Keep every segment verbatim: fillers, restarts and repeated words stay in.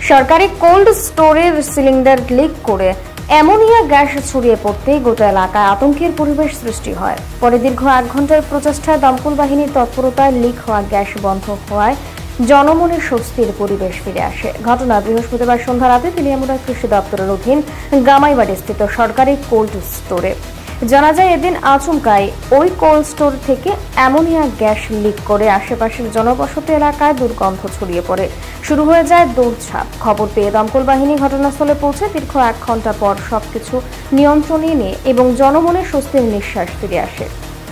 সরকারি কোল্ড স্টোরের cylinder leak করে অ্যামোনিয়া গ্যাস ছড়িয়ে পড়তেই গোটা এলাকায় আতঙ্কের পরিবেশ সৃষ্টি হয়। পরে দীর্ঘ এক ঘন্টার প্রচেষ্টায় দমকল বাহিনীর তৎপরতায় লিক হওয়া গ্যাস বন্ধ হওয়ায় জনমনের স্বস্তির পরিবেশ ফিরে আসে। ঘটনা বৃহস্পতিবার সন্ধ্যা রাতে তেলিয়ামুড়া কৃষি দপ্তরের অধীন গামাইবাড়ি স্থিত সরকারি কোল্ড স্টোরে। জানা যায়, এদিন আচমকাই ওই কোল্ড স্টোর থেকে অ্যামোনিয়া গ্যাস লিক করে আশেপাশের জনবসতি এলাকায় দুর্গন্ধ ছড়িয়ে পড়ে। শুরু হয়ে যায় দৌড়ঝাঁপ। খবর পেয়ে দমকল বাহিনী ঘটনাস্থলে পৌঁছে দীর্ঘ এক ঘন্টা পর সবকিছু নিয়ন্ত্রণে এনে এবং জনমনের স্বস্তির নিঃশ্বাস ফিরে আসে।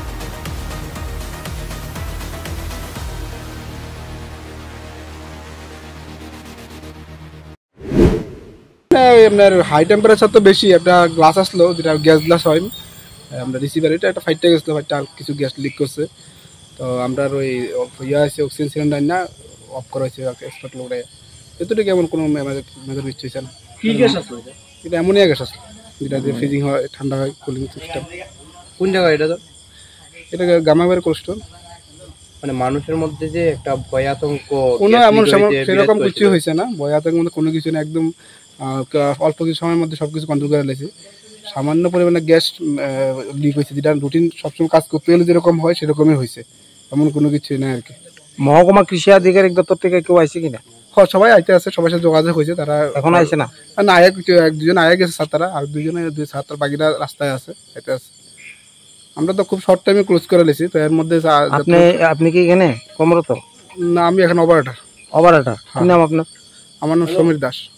আপনার হাই টেম্পারেচার তো বেশি, একটা গ্লাস আসলো যেটা গ্যাস গ্লাস হয় আমরা রিসিভার, এটা একটা ফাইটটা গেছিলো, ফাইটটা আর কিছু গ্যাস লিক করছে। তো আমরা ওই ইয়ে আছে অক্সিজেন সিলিন্ডার না অফ করা হয়েছে এক্সপার্ট লোকরা, এতটুকু এমন কোনো মেজার নিচ্ছে হয়েছে না। কি গ্যাস আসলো? এটা অ্যামোনিয়া গ্যাস আসলো, যেটা যে ফ্রিজিং হয়, ঠান্ডা হয়, কুলিং সিস্টেম। কোন জায়গায় এটা? তো এটা গামাইবাড়ি কোল্ড স্টোর। মানে মানুষের মধ্যে যে একটা ভয় আতঙ্ক, কোনো এমন সেরকম কিছু হয়েছে না, ভয় আতঙ্কের মধ্যে কোনো কিছু না। একদম অল্প কিছু সময়ের মধ্যে সব কিছু কন্ট্রোল করে লেছে। সামান্য পরিমাণে গ্যাস লিক হয়েছে, যেটা রুটিন সবসময় কাজ করতে গেলে যেরকম হয় সেরকমই হয়েছে, এমন কোনো কিছু না আর কি। মহকুমা কৃষি আধিকারিক দপ্তর থেকে কেউ আইছে কিনা? সবাই আইতে আছে, সবার সাথে যোগাযোগ হয়েছে, তারা এখন আইছে না। না, এক দুজন আয়া গেছে স্যার, তারা আর দুজনে দুই ছাত্র বাকিরা রাস্তায় আছে, এটা আছে। আমরা তো খুব শর্ট টাইমে ক্লোজ করে লেছি। তো এর মধ্যে আপনি আপনি কি এখানে কর্মরত? না, আমি এখন অপারেটর। অপারেটর, কি নাম আপনার? আমার নাম সমীর দাস।